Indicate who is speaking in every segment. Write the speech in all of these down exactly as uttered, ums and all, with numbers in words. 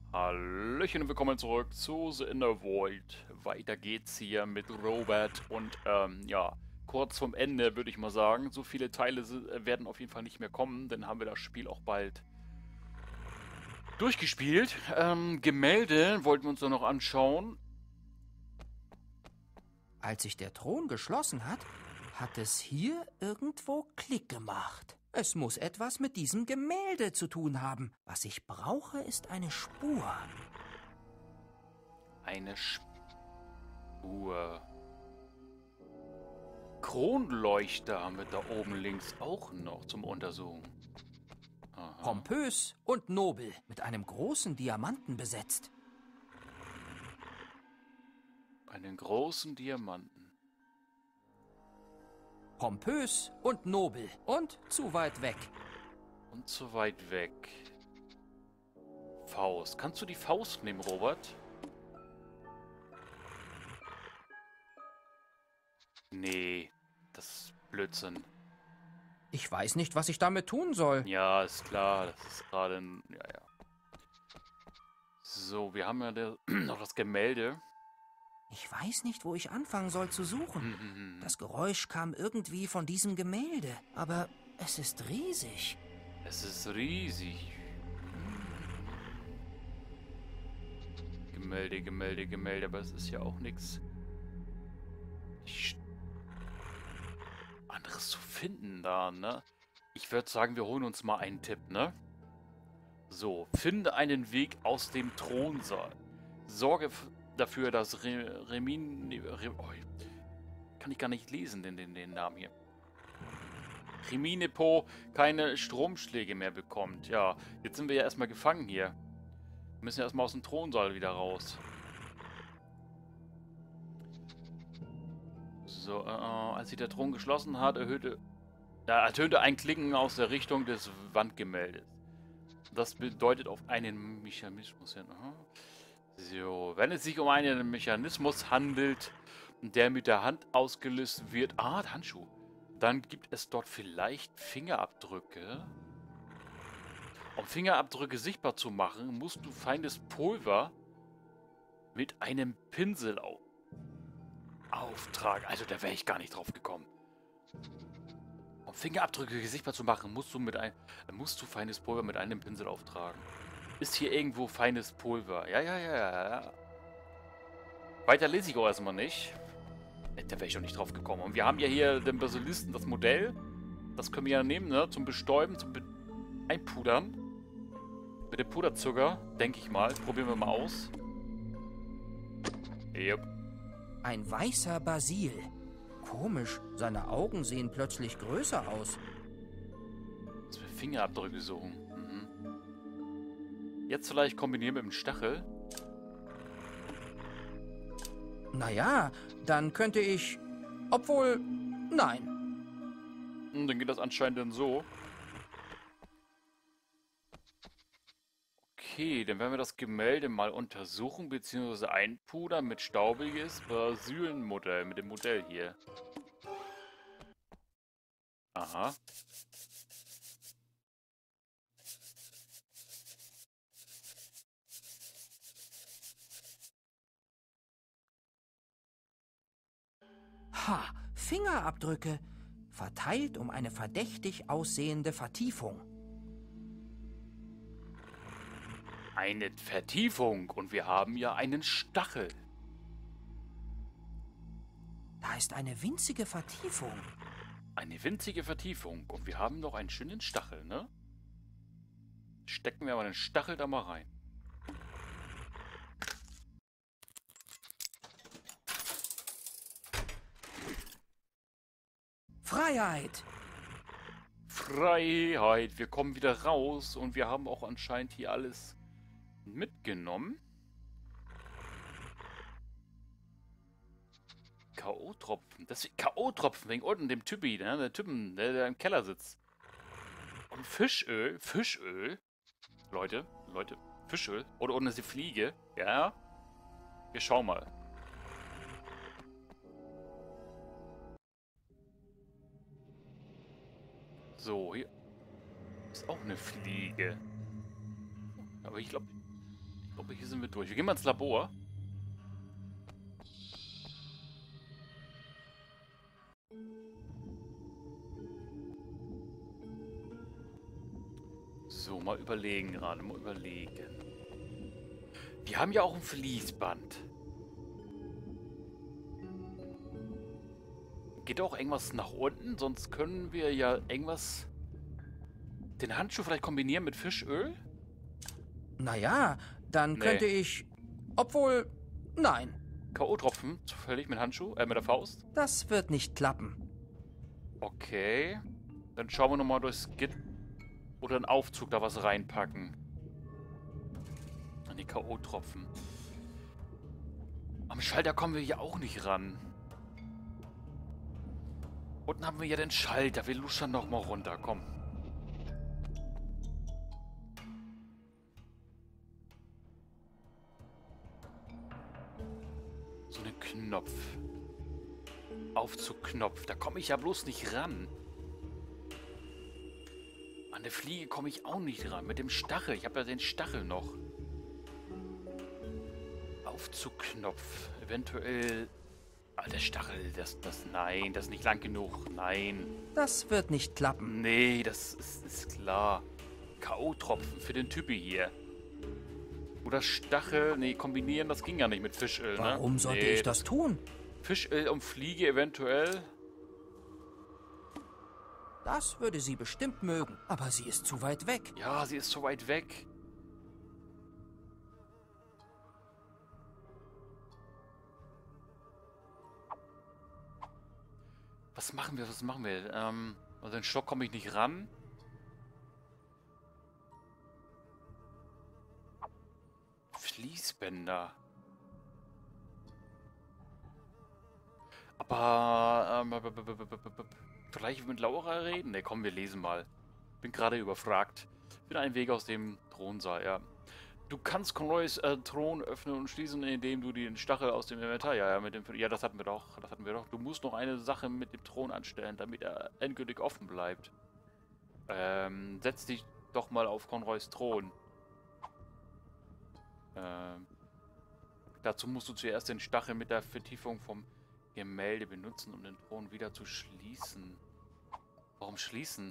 Speaker 1: Hallöchen und willkommen zurück zu The Inner Void. Weiter geht's hier mit Robert und ähm, ja, kurz vorm Ende würde ich mal sagen. So viele Teile si- werden auf jeden Fall nicht mehr kommen, dann haben wir das Spiel auch bald durchgespielt. Ähm, Gemälde wollten wir uns doch noch anschauen.
Speaker 2: Als sich der Thron geschlossen hat, hat es hier irgendwo Klick gemacht. Es muss etwas mit diesem Gemälde zu tun haben. Was ich brauche, ist eine Spur.
Speaker 1: Eine Spur. Kronleuchter haben wir da oben links auch noch zum Untersuchen. Aha.
Speaker 2: Pompös und nobel, mit einem großen Diamanten besetzt.
Speaker 1: Einen großen Diamanten.
Speaker 2: Pompös und nobel und zu weit weg.
Speaker 1: Und zu weit weg. Faust. Kannst du die Faust nehmen, Robert? Nee, das ist Blödsinn.
Speaker 2: Ich weiß nicht, was ich damit tun soll.
Speaker 1: Ja, ist klar, das ist gerade ein... Ja, ja. So, wir haben ja der, noch das Gemälde.
Speaker 2: Ich weiß nicht, wo ich anfangen soll zu suchen.
Speaker 1: Mhm.
Speaker 2: Das Geräusch kam irgendwie von diesem Gemälde, aber es ist riesig.
Speaker 1: Es ist riesig. Gemälde, Gemälde, Gemälde, aber es ist ja auch nichts anderes zu finden da, ne? Ich würde sagen, wir holen uns mal einen Tipp, ne? So, finde einen Weg aus dem Thronsaal. Sorge f- dafür, dass Re Remin... nee, Re oh, kann ich gar nicht lesen, den, den, den Namen hier. Reminepo keine Stromschläge mehr bekommt. Ja, jetzt sind wir ja erstmal gefangen hier. Wir müssen ja erstmal aus dem Thronsaal wieder raus. So, äh, als sich der Thron geschlossen hat, erhöhte, ja, ertönte ein Klicken aus der Richtung des Wandgemäldes. Das bedeutet auf einen Mechanismus hin. Aha. So, wenn es sich um einen Mechanismus handelt, der mit der Hand ausgelöst wird. Ah, der Handschuh. Dann gibt es dort vielleicht Fingerabdrücke. Um Fingerabdrücke sichtbar zu machen, musst du feines Pulver mit einem Pinsel auf auftragen. Also da wäre ich gar nicht drauf gekommen. Um Fingerabdrücke sichtbar zu machen, musst du mit ein, musst du feines Pulver mit einem Pinsel auftragen. Ist hier irgendwo feines Pulver? Ja, ja, ja, ja. Weiter lese ich auch erstmal nicht. Da wäre ich schon nicht drauf gekommen. Und wir haben ja hier den Basilisten, das Modell. Das können wir ja nehmen, ne? Zum Bestäuben, zum Be Einpudern. Mit dem Puderzucker, denke ich mal. Probieren wir mal aus. Yep.
Speaker 2: Ein weißer Basil. Komisch, seine Augen sehen plötzlich größer aus.
Speaker 1: Dass wir Fingerabdrücke suchen. Mhm. Jetzt vielleicht kombinieren mit dem Stachel.
Speaker 2: Naja, dann könnte ich... Obwohl... Nein.
Speaker 1: Hm, dann geht das anscheinend dann so. Okay, dann werden wir das Gemälde mal untersuchen, beziehungsweise einpudern mit staubiges Basilenmodell, mit dem Modell hier. Aha.
Speaker 2: Ha, Fingerabdrücke. Verteilt um eine verdächtig aussehende Vertiefung.
Speaker 1: Eine Vertiefung und wir haben ja einen Stachel.
Speaker 2: Da ist eine winzige Vertiefung.
Speaker 1: Eine winzige Vertiefung und wir haben noch einen schönen Stachel, ne? Stecken wir mal den Stachel da mal rein.
Speaker 2: Freiheit!
Speaker 1: Freiheit, wir kommen wieder raus und wir haben auch anscheinend hier alles mitgenommen. K O-Tropfen. Das ist K O-Tropfen wegen unten dem Typi, ne? Der Typen, der, der im Keller sitzt. Und Fischöl. Fischöl. Leute, Leute. Fischöl. Oder unten ist die Fliege. Ja. Wir schauen mal. So, hier ist auch eine Fliege. Aber ich glaube, Aber hier sind wir durch. Wir gehen mal ins Labor. So, mal überlegen gerade, mal überlegen. Wir haben ja auch ein Fließband. Geht auch irgendwas nach unten? Sonst können wir ja irgendwas... Den Handschuh vielleicht kombinieren mit Fischöl?
Speaker 2: Naja, dann
Speaker 1: Nee.
Speaker 2: könnte ich... Obwohl, nein,
Speaker 1: K O-Tropfen, zufällig mit Handschuh, äh, mit der Faust.
Speaker 2: das wird nicht klappen.
Speaker 1: Okay. Dann schauen wir nochmal durchs Git oder einen Aufzug da was reinpacken. An die K O-Tropfen. Am Schalter kommen wir hier auch nicht ran. Unten haben wir ja den Schalter. Wir luschern nochmal runter. Komm. So einen Knopf. Aufzugknopf. Da komme ich ja bloß nicht ran. An der Fliege komme ich auch nicht ran. Mit dem Stachel. Ich habe ja den Stachel noch. Aufzugknopf. Eventuell... Ah, der Stachel. Das, das... Nein, das ist nicht lang genug. Nein.
Speaker 2: Das wird nicht klappen.
Speaker 1: Nee, das ist, ist klar. K O-Tropfen für den Typi hier. Oder Stachel. Nee, kombinieren, das ging ja nicht mit Fischöl, ne?
Speaker 2: Warum sollte
Speaker 1: nee,
Speaker 2: ich das tun?
Speaker 1: Fischöl und Fliege eventuell.
Speaker 2: Das würde sie bestimmt mögen, aber sie ist zu weit weg.
Speaker 1: Ja, sie ist so weit weg. Was machen wir, was machen wir? Ähm, also den Stock komme ich nicht ran. Fließbänder. Aber, ähm, vielleicht mit Laura reden? Ne, komm, wir lesen mal. Bin gerade überfragt. Bin ein Weg aus dem Thronsaal, ja. Du kannst Conroys äh, Thron öffnen und schließen, indem du den Stachel aus dem Inventar... Ja, ja, mit dem, ja, das hatten wir doch. Das hatten wir doch. Du musst noch eine Sache mit dem Thron anstellen, damit er endgültig offen bleibt. Ähm, setz dich doch mal auf Conroys Thron. Ähm, dazu musst du zuerst den Stachel mit der Vertiefung vom Gemälde benutzen, um den Thron wieder zu schließen. Warum schließen?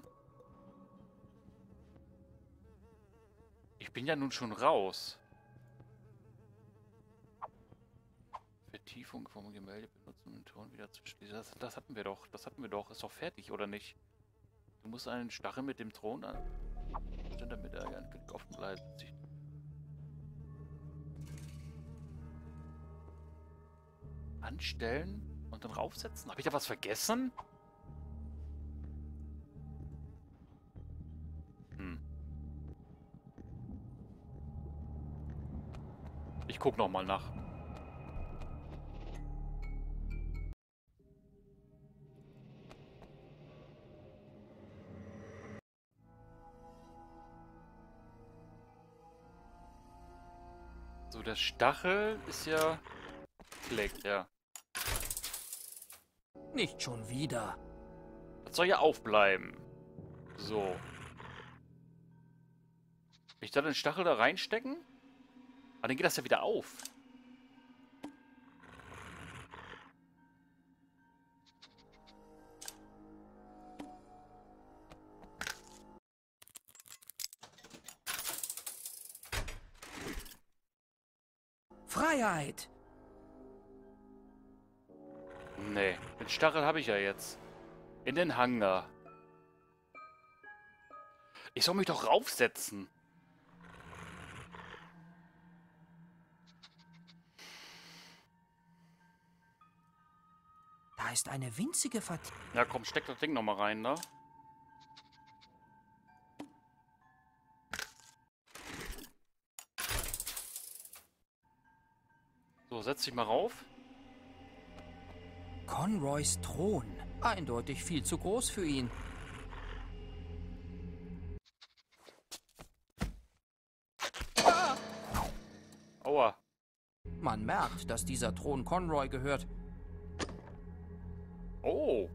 Speaker 1: Ich bin ja nun schon raus. Vertiefung vom Gemälde benutzen, um den Thron wieder zu schließen. Das, das hatten wir doch. Das hatten wir doch. Ist doch fertig, oder nicht? Du musst einen Stachel mit dem Thron an... damit er endgültig offen bleibt. Anstellen und dann raufsetzen? Habe ich da was vergessen? Hm. Ich guck noch mal nach. So, der Stachel ist ja... Klickt, ja.
Speaker 2: Nicht schon wieder.
Speaker 1: Das soll ja aufbleiben. So. Ich da den Stachel da reinstecken? Aber dann geht das ja wieder auf.
Speaker 2: Freiheit!
Speaker 1: Nee, den Stachel habe ich ja jetzt. In den Hangar. Ich soll mich doch raufsetzen.
Speaker 2: Da ist eine winzige Vertiefung.
Speaker 1: Ja, komm, steck das Ding nochmal rein, ne? So, setz dich mal rauf.
Speaker 2: Conroys Thron. Eindeutig viel zu groß für ihn.
Speaker 1: Aua.
Speaker 2: Man merkt, dass dieser Thron Conroy gehört.
Speaker 1: Oh.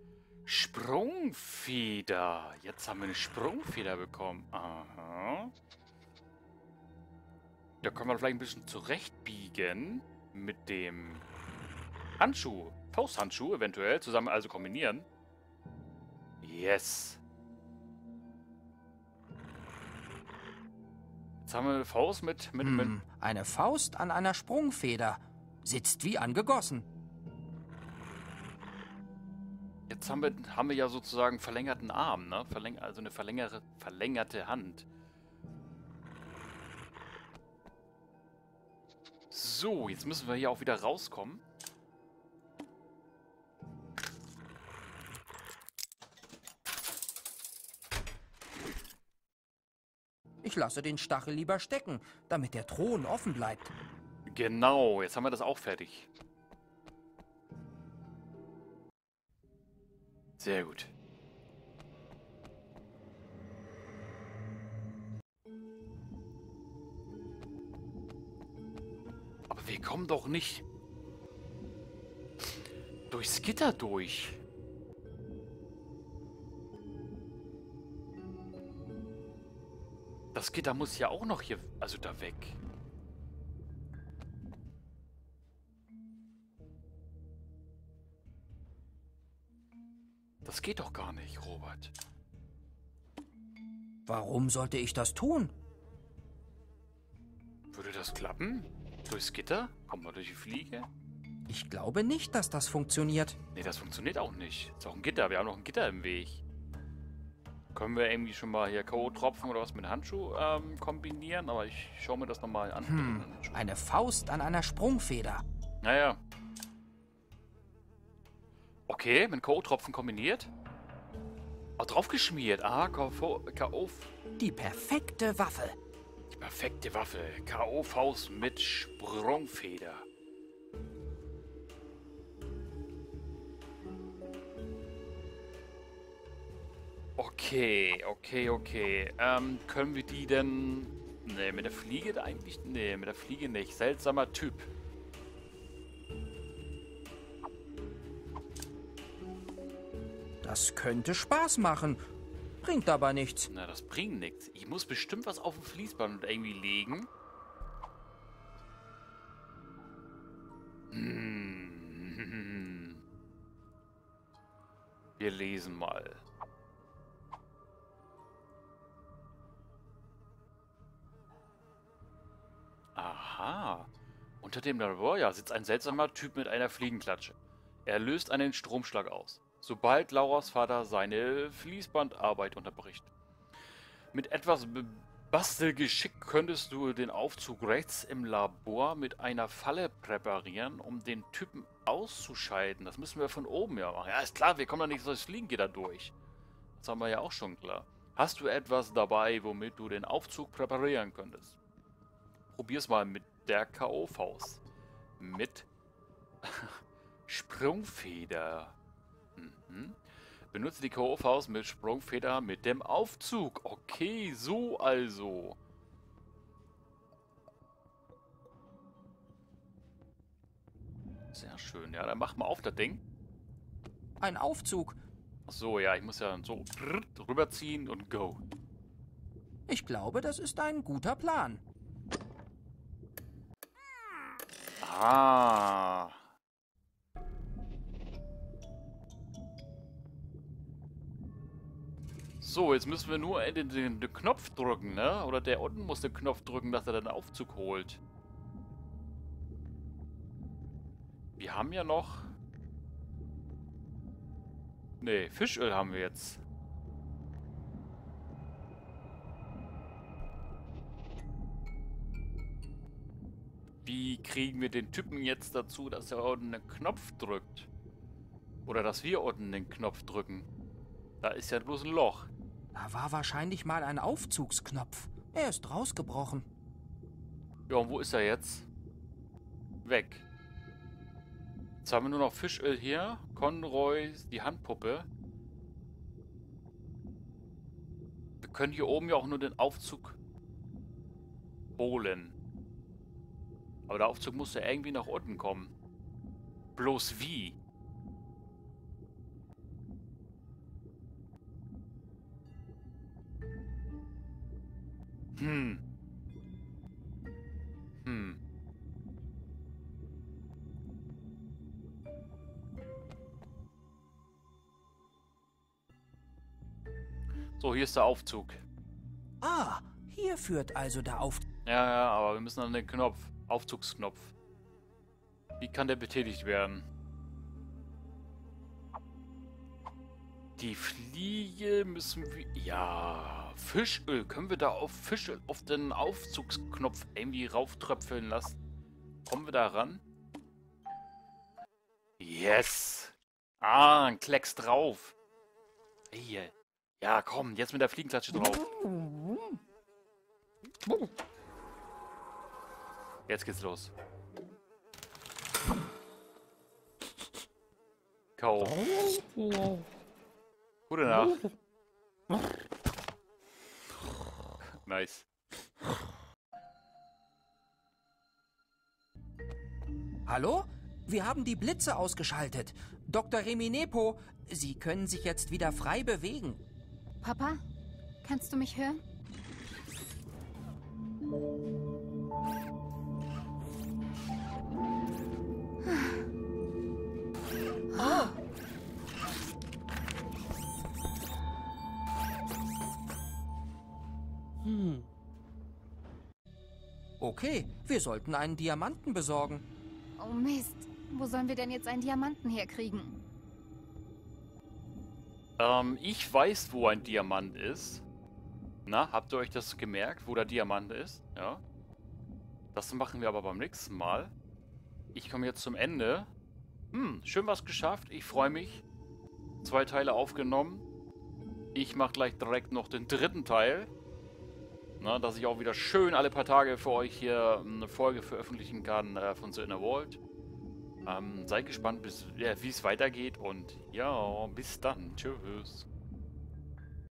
Speaker 1: Sprungfeder. Jetzt haben wir eine Sprungfeder bekommen. Aha. Da können wir vielleicht ein bisschen zurechtbiegen mit dem Handschuh. Fausthandschuh eventuell. Zusammen also kombinieren. Yes. Jetzt haben wir eine Faust mit... mit, mit
Speaker 2: Hm, eine Faust an einer Sprungfeder. Sitzt wie angegossen.
Speaker 1: Jetzt haben wir, haben wir ja sozusagen verlängerten Arm, ne? Verläng also eine verlängerte, verlängerte Hand. So, jetzt müssen wir hier auch wieder rauskommen.
Speaker 2: Ich lasse den Stachel lieber stecken, damit der Thron offen bleibt.
Speaker 1: Genau, jetzt haben wir das auch fertig. Sehr gut. Aber wir kommen doch nicht durchs Gitter durch. Das Gitter muss ja auch noch hier, also da weg. Das geht doch gar nicht, Robert.
Speaker 2: Warum sollte ich das tun?
Speaker 1: Würde das klappen? Durchs Gitter? Kommt man durch die Fliege?
Speaker 2: Ich glaube nicht, dass das funktioniert.
Speaker 1: Nee, das funktioniert auch nicht. Ist auch ein Gitter. Wir haben noch ein Gitter im Weg. Können wir irgendwie schon mal hier K O-Tropfen oder was mit Handschuh ähm, kombinieren? Aber ich schaue mir das nochmal an.
Speaker 2: Hm, eine Faust an einer Sprungfeder.
Speaker 1: Naja. Okay, mit K O-Tropfen kombiniert. Oh, draufgeschmiert. Ah, K O.
Speaker 2: Die perfekte Waffe.
Speaker 1: Die perfekte Waffe. K O-Faust mit Sprungfeder. Okay, okay, okay. Ähm, können wir die denn... Ne, mit der Fliege da eigentlich... Ne, mit der Fliege nicht. Seltsamer Typ.
Speaker 2: Das könnte Spaß machen. Bringt aber nichts.
Speaker 1: Na, das bringt nichts. Ich muss bestimmt was auf dem Fließband irgendwie legen. Hm. Wir lesen mal. Aha. Unter dem Labor, ja, sitzt ein seltsamer Typ mit einer Fliegenklatsche. Er löst einen Stromschlag aus, sobald Lauras Vater seine Fließbandarbeit unterbricht. Mit etwas Bastelgeschick könntest du den Aufzug rechts im Labor mit einer Falle präparieren, um den Typen auszuscheiden. Das müssen wir von oben ja machen. Ja, ist klar, wir kommen da nicht durchs Fliegengitter durch. Das haben wir ja auch schon klar. Hast du etwas dabei, womit du den Aufzug präparieren könntest? Probier's mal mit der K O-Faust. Mit Sprungfeder. Mhm. Benutze die K O-Faust mit Sprungfeder mit dem Aufzug. Okay, so also. Sehr schön. Ja, dann mach mal auf das Ding.
Speaker 2: Ein Aufzug.
Speaker 1: Ach so, ja, ich muss ja so rüberziehen und go.
Speaker 2: Ich glaube, das ist ein guter Plan.
Speaker 1: Ah. So, jetzt müssen wir nur den, den, den Knopf drücken, ne? Oder der unten muss den Knopf drücken, dass er den Aufzug holt. Wir haben ja noch... Ne, Fischöl haben wir jetzt. Wie kriegen wir den Typen jetzt dazu, dass er unten den Knopf drückt? Oder dass wir unten den Knopf drücken? Da ist ja bloß ein Loch.
Speaker 2: Da war wahrscheinlich mal ein Aufzugsknopf. Er ist rausgebrochen.
Speaker 1: Ja, und wo ist er jetzt? Weg. Jetzt haben wir nur noch Fischöl hier. Conroy, die Handpuppe. Wir können hier oben ja auch nur den Aufzug holen. Aber der Aufzug muss ja irgendwie nach unten kommen. Bloß wie? Hm. So, hier ist der Aufzug.
Speaker 2: Ah, hier führt also der Aufzug.
Speaker 1: Ja, ja, aber wir müssen an den Knopf. Aufzugsknopf. Wie kann der betätigt werden? Die Fliege müssen wir... Ja, Fischöl. Können wir da auf Fischöl auf den Aufzugsknopf irgendwie rauftröpfeln lassen? Kommen wir da ran? Yes! Ah, ein Klecks drauf. Hier. Ja, komm, jetzt mit der Fliegenklatsche drauf. Jetzt geht's los. Kau. Gute Nacht. Nice.
Speaker 2: Hallo? Wir haben die Blitze ausgeschaltet. Doktor Reminepo, Sie können sich jetzt wieder frei bewegen.
Speaker 3: Papa, kannst du mich hören?
Speaker 2: Oh. Hm. Okay, wir sollten einen Diamanten besorgen.
Speaker 3: Oh Mist, wo sollen wir denn jetzt einen Diamanten herkriegen?
Speaker 1: Ähm, ich weiß, wo ein Diamant ist. Na, habt ihr euch das gemerkt, wo der Diamant ist? Ja. Das machen wir aber beim nächsten Mal. Ich komme jetzt zum Ende. Hm, schön was geschafft. Ich freue mich. Zwei Teile aufgenommen. Ich mache gleich direkt noch den dritten Teil. Na, dass ich auch wieder schön alle paar Tage für euch hier eine Folge veröffentlichen kann äh, von The Inner Vault. Ähm, seid gespannt, bis, ja, wie es weitergeht. Und ja, bis dann. Tschüss.